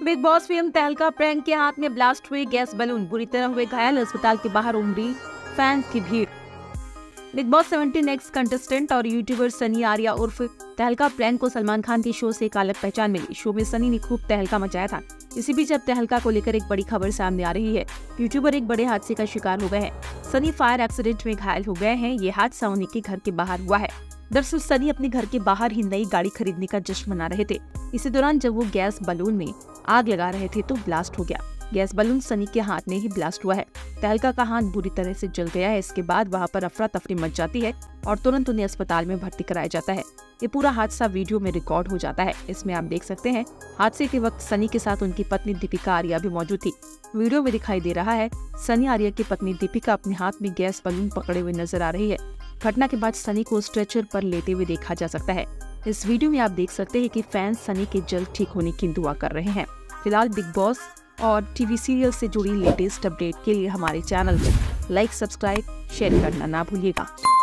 Big Boss fame Tehelka prank के हाथ में ब्लास्ट हुए गैस बलून, बुरी तरह हुए घायल, अस्पताल के बाहर उमड़ी फैंस की भीड़। बिग बॉस 17 नेक्स्ट कंटेस्टेंट और यूट्यूबर सनी आर्या उर्फ तहलका प्रैंक को सलमान खान के शो से एक अलग पहचान मिली। शो में सनी ने खूब तहलका मचाया था। इसी बीच अब तहलका को लेकर एक बड़ी खबर सामने आ रही है। यूट्यूबर एक बड़े हादसे का शिकार हो गए हैं। सनी फायर एक्सीडेंट में घायल हो गए हैं। ये हादसा उन्हीं के घर के बाहर हुआ है। दरअसल सनी अपने घर के बाहर ही नई गाड़ी खरीदने का जश्न मना रहे थे। इसी दौरान जब वो गैस बलून में आग लगा रहे थे तो ब्लास्ट हो गया। गैस बलून सनी के हाथ में ही ब्लास्ट हुआ है। तहलका का हाथ बुरी तरह से जल गया है। इसके बाद वहां पर अफरा तफरी मच जाती है और तुरंत उन्हें अस्पताल में भर्ती कराया जाता है। ये पूरा हादसा वीडियो में रिकॉर्ड हो जाता है। इसमें आप देख सकते हैं हादसे के वक्त सनी के साथ उनकी पत्नी दीपिका आर्या भी मौजूद थी। वीडियो में दिखाई दे रहा है सनी आर्या की पत्नी दीपिका अपने हाथ में गैस बलून पकड़े हुए नजर आ रही है। घटना के बाद सनी को स्ट्रेचर पर लेटे हुए देखा जा सकता है। इस वीडियो में आप देख सकते हैं कि फैंस सनी के जल्द ठीक होने की दुआ कर रहे हैं। फिलहाल बिग बॉस और टीवी सीरियल से जुड़ी लेटेस्ट अपडेट के लिए हमारे चैनल को लाइक, सब्सक्राइब, शेयर करना ना भूलिएगा।